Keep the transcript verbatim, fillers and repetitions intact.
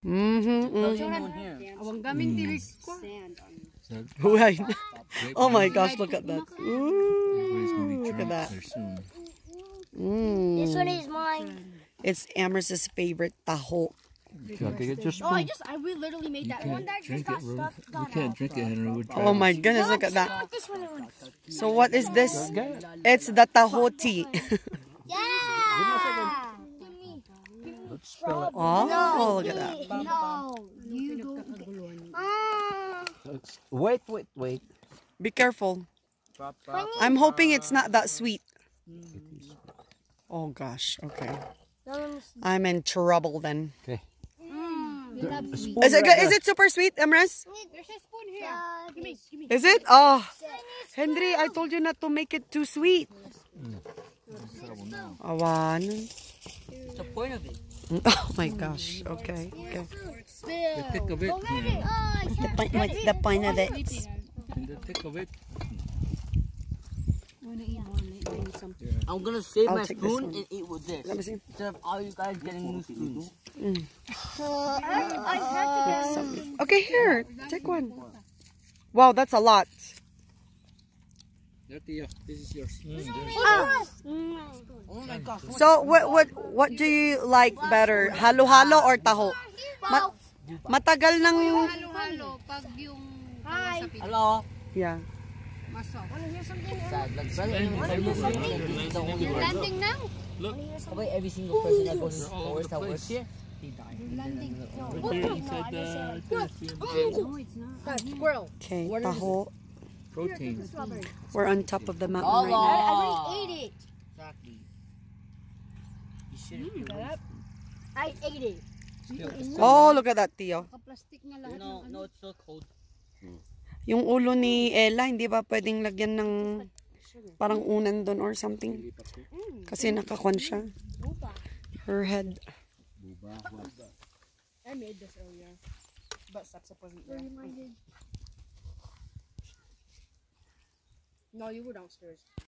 Mm-hmm. mm-hmm. Oh my gosh, look at that. Ooh, look at that. Mm. This one is mine. It's Amherst's favorite taho. Can I take it just Oh, I just, I we literally made that one that just got stuck. We can't drink it, Henry. We'll try Oh my goodness, look at that. This one. So what is this? It's the taho tea. Yeah. Oh, look at that. No, you go. Ah. Wait, wait, wait. Be careful. I'm hoping it's not that sweet. Oh gosh, okay. I'm in trouble then. Okay. Is it good? Is it super sweet, Emrys? There's a spoon here. Give me, give me. Is it? Oh, Henry, I told you not to make it too sweet. Awan. What's the point of it? Oh my gosh. Okay. Okay. the thick of it. What's the point, what's the point of it? In the thick of it. I'm gonna save I'll my take this spoon one. and eat with this. Let me see. Instead of all you guys getting new spoons. Mm. I had to get. Okay, here. Take one. Wow, that's a lot. Dirty, this is yours. Oh my gosh. So what what what do you like better? Halo-halo or taho? Ma matagal nang Halo-halo pag yung Hi. Hello. yeah. masok. Sad lang. Brother, Yung landing now. Look. okay, every single person that goes towards that works here, he died. Landing. Right there inside the No, it's not. Squirrel. Okay, taho. protein. We're on top of the mountain Oh, right now. I already ate it. exactly. You shouldn't do I ate it. Oh, look at that, Tio. Plastic na lahat. No, no, it's still cold. Yung ulo ni Ella, hindi ba pwedeng lagyan ng parang unan doon or something? Kasi nakakwan siya. Her head. I made this earlier. But Sepsip wasn't there. No, you were downstairs.